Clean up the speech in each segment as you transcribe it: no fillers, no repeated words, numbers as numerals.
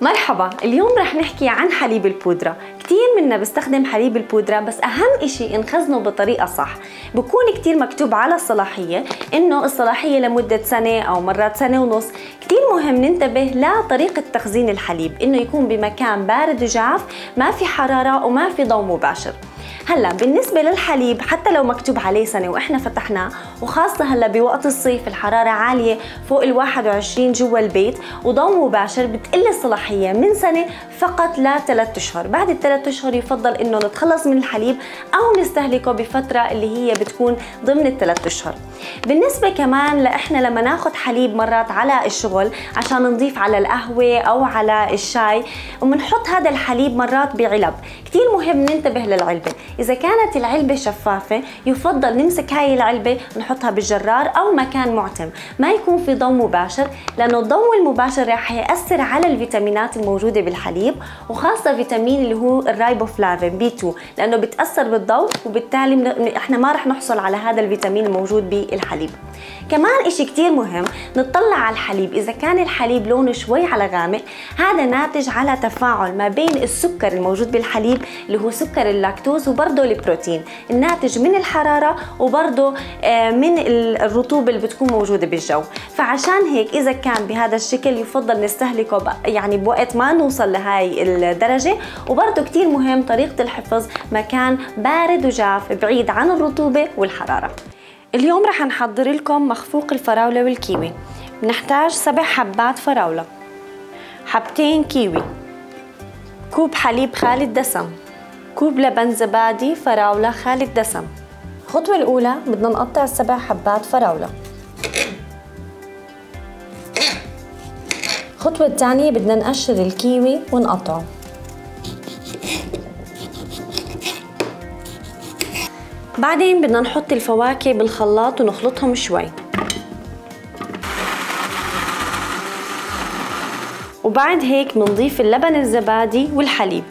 مرحبا، اليوم رح نحكي عن حليب البودرة. كتير منا بيستخدم حليب البودرة، بس أهم إشي نخزنه بطريقة صح. بكون كتير مكتوب على الصلاحية إنه الصلاحية لمدة سنة أو مرات سنة ونص. كتير مهم ننتبه لطريقة تخزين الحليب، إنه يكون بمكان بارد وجاف، ما في حرارة وما في ضوء مباشر. هلا بالنسبة للحليب حتى لو مكتوب عليه سنة وإحنا فتحناه، وخاصة هلا بوقت الصيف الحرارة عالية فوق 21 جوا البيت وضوء مباشر، بتقل الصلاحية من سنة فقط ل3 أشهر. بعد ال3 أشهر يفضل إنه نتخلص من الحليب أو نستهلكه بفترة اللي هي بتكون ضمن ال3 أشهر. بالنسبة كمان لإحنا لما ناخد حليب مرات على الشغل عشان نضيف على القهوة أو على الشاي، ومنحط هذا الحليب مرات بعلب، كتير مهم ننتبه للعلبة. إذا كانت العلبة شفافة يفضل نمسك هاي العلبة نحطها بالجرار أو مكان معتم، ما يكون في ضوء مباشر، لأنه الضوء المباشر راح يأثر على الفيتامينات الموجودة بالحليب، وخاصة فيتامين اللي هو الرايبوفلافين B2، لأنه بتأثر بالضوء وبالتالي إحنا ما رح نحصل على هذا الفيتامين الموجود بالحليب. كمان إشي كتير مهم نطلع على الحليب، إذا كان الحليب لونه شوي على غامق، هذا ناتج على تفاعل ما بين السكر الموجود بالحليب اللي هو سكر اللاكتوز وبرضه البروتين الناتج من الحرارة وبرضه من الرطوبة اللي بتكون موجودة بالجو. فعشان هيك إذا كان بهذا الشكل يفضل نستهلكه يعني بوقت ما نوصل لهاي الدرجة. وبرضه كتير مهم طريقة الحفظ، مكان بارد وجاف بعيد عن الرطوبة والحرارة. اليوم رح نحضر لكم مخفوق الفراولة والكيوي. بنحتاج 7 حبات فراولة، حبتين كيوي، كوب حليب خالي الدسم، كوب لبن زبادي فراولة خالي الدسم. الخطوة الأولى بدنا نقطع 7 حبات فراولة. الخطوة الثانية بدنا نقشر الكيوي ونقطعه. بعدين بدنا نحط الفواكه بالخلاط ونخلطهم شوي، وبعد هيك بنضيف اللبن الزبادي والحليب،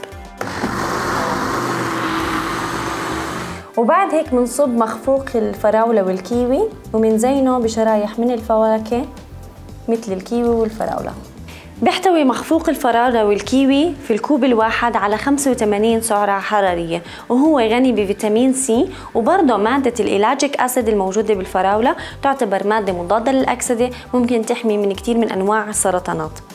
وبعد هيك بنصب مخفوق الفراولة والكيوي وبنزينه بشرايح من الفواكه مثل الكيوي والفراولة. بيحتوي مخفوق الفراولة والكيوي في الكوب الواحد على 85 سعرة حرارية، وهو غني بفيتامين سي، وبرضه مادة الإيلاجيك أسيد الموجودة بالفراولة تعتبر مادة مضادة للأكسدة، ممكن تحمي من كتير من أنواع السرطانات.